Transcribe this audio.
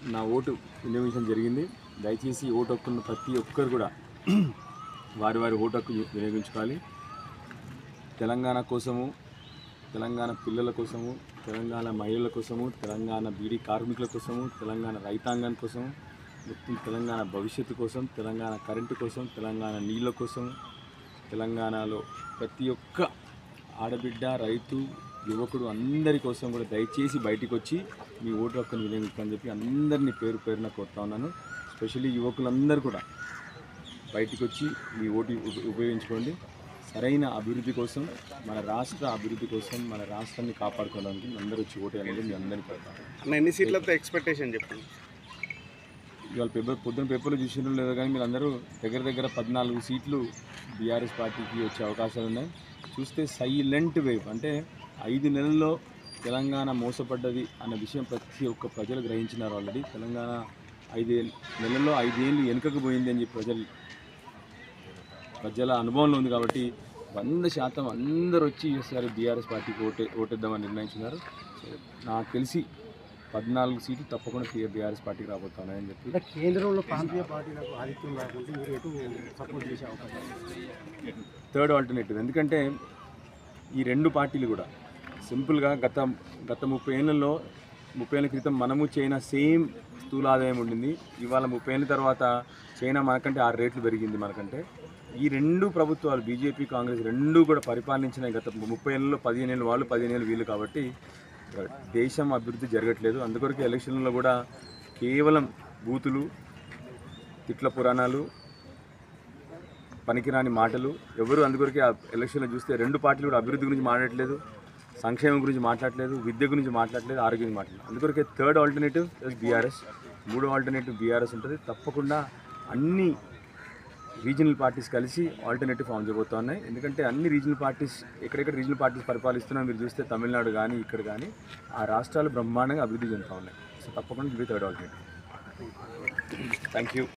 నా ఓటు వినియోగించడం జరిగింది. దయచేసి ఓటు హక్కున్న ప్రతి ఒక్కరు కూడా వారి వారి ఓటు హక్కు వినియోగించుకోవాలి. తెలంగాణ కోసము, తెలంగాణ పిల్లల కోసము, తెలంగాణ మహిళల కోసము, తెలంగాణ బీడీ కార్మికుల కోసము, తెలంగాణ రైతాంగం కోసము, మొత్తం తెలంగాణ భవిష్యత్తు కోసం, తెలంగాణ కరెంటు కోసం, తెలంగాణ నీళ్ళ కోసం, తెలంగాణలో ప్రతి ఒక్క ఆడబిడ్డ, రైతు, యువకుడు అందరి కోసం కూడా దయచేసి బయటికి వచ్చి మీ ఓటు హక్కును వినియోగించాలని చెప్పి అందరినీ పేరు పేరున కోరుతా ఉన్నాను. స్పెషల్లీ యువకులందరూ కూడా బయటికి వచ్చి మీ ఓటు ఉపయోగించుకోండి. సరైన అభివృద్ధి కోసం, మన రాష్ట్ర అభివృద్ధి కోసం, మన రాష్ట్రాన్ని కాపాడుకోవడానికి అందరూ వచ్చి ఓటు అనేది మీ అందరినీ కోరుతాను. ఎన్ని సీట్లతో ఎక్స్పెక్టేషన్ చెప్పండి. ఇవాళ పొద్దున పేపర్లో చూసినట్టు లేదు కానీ మీరు అందరూ దగ్గర 14 సీట్లు బీఆర్ఎస్ పార్టీకి వచ్చే అవకాశాలు ఉన్నాయి. చూస్తే సైలెంట్ వేవ్, అంటే 5 నెలల్లో తెలంగాణ మోసపడ్డది అన్న విషయం ప్రతి ఒక్క ప్రజలు గ్రహించినారు ఆల్రెడీ. తెలంగాణ 5 నెలల్లో 5 ఏళ్ళు వెనుకకు పోయింది అని చెప్పి ప్రజల అనుభవంలో ఉంది. కాబట్టి 100% అందరూ వచ్చి ఈసారి బీఆర్ఎస్ పార్టీకి ఓటేద్దామని నిర్ణయించున్నారు. నాకు తెలిసి 14 సీట్లు తప్పకుండా బీఆర్ఎస్ పార్టీకి రాబోతున్నాయని చెప్పి. కేంద్రంలో ప్రాంతీయ పార్టీలకు ఆధిక్యం రాకుంటే మీరు ఎటు సపోర్ట్ చేసే అవకాశం? Third alternative. ఎందుకంటే ఈ రెండు పార్టీలు కూడా సింపుల్గా గత 30 ఏళ్ళ క్రితం మనము చైనా సేమ్ స్థూల ఆదాయం ఉండింది. ఇవాళ 30 ఏళ్ళ తర్వాత చైనా మనకంటే 6 రెట్లు పెరిగింది మనకంటే. ఈ రెండు ప్రభుత్వాలు బీజేపీ, కాంగ్రెస్ రెండూ కూడా పరిపాలించిన గత 30 ఏళ్ళలో 15 ఏళ్ళు వాళ్ళు, 15 ఏళ్ళు వీళ్ళు. కాబట్టి దేశం అభివృద్ధి జరగట్లేదు. అందుకొరకు ఎలక్షన్లలో కూడా కేవలం బూతులు, తిట్ల పురాణాలు, పనికిరాని మాటలు. ఎవరు అందుకొరకే ఆ ఎలక్షన్లో చూస్తే రెండు పార్టీలు కూడా అభివృద్ధి గురించి మాట్లాడట్లేదు, సంక్షేమం గురించి మాట్లాడలేదు, విద్య గురించి మాట్లాడలేదు, ఆరోగ్యం గురించి మాట్లాడలేదు. అందుకొరకే థర్డ్ ఆల్టర్నేటివ్ బీఆర్ఎస్, మూడో ఆల్టర్నేటివ్ బీఆర్ఎస్ ఉంటుంది. తప్పకుండా అన్ని రీజనల్ పార్టీస్ కలిసి ఆల్టర్నేటివ్ ఫామ్ చేయబోతూ ఉన్నాయి. ఎందుకంటే అన్ని రీజనల్ పార్టీస్ ఎక్కడెక్కడ రీజనల్ పార్టీస్ పరిపాలిస్తున్నా మీరు చూస్తే తమిళనాడు కానీ ఇక్కడ కానీ ఆ రాష్ట్రాలు బ్రహ్మాండంగా అభివృద్ధి చెందుతూ ఉన్నాయి. సో తప్పకుండా ఇది థర్డ్ ఆల్టర్నేటివ్. Thank you.